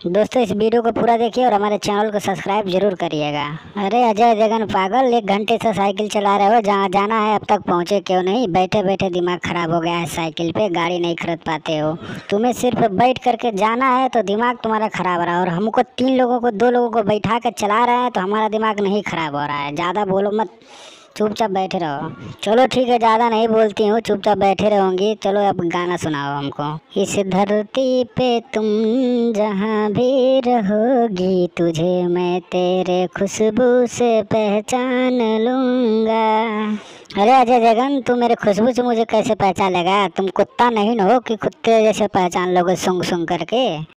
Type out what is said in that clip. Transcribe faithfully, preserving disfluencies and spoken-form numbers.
दोस्तों इस वीडियो को पूरा देखिए और हमारे चैनल को सब्सक्राइब जरूर करिएगा। अरे अजय देवगन पागल, एक घंटे से साइकिल चला रहे हो, जहाँ जाना है अब तक पहुँचे क्यों नहीं? बैठे बैठे दिमाग खराब हो गया है, साइकिल पे गाड़ी नहीं खरीद पाते हो। तुम्हें सिर्फ बैठ करके जाना है तो दिमाग तुम्हारा खराब हो रहा है, और हमको तीन लोगों को दो लोगों को बैठा कर चला रहे हैं तो हमारा दिमाग नहीं खराब हो रहा है। ज़्यादा बोलो मत, चुपचाप बैठे रहो। चलो ठीक है, ज़्यादा नहीं बोलती हूँ, चुपचाप बैठे रहूँगी। चलो अब गाना सुनाओ हमको। इस धरती पे तुम जहाँ भी रहोगी, तुझे मैं तेरे खुशबू से पहचान लूँगा। अरे अजय देवगन, तुम मेरे खुशबू से मुझे कैसे पहचान लेगा? तुम कुत्ता नहीं न हो कि कुत्ते जैसे पहचान लोगे सूंघ सूंघ करके।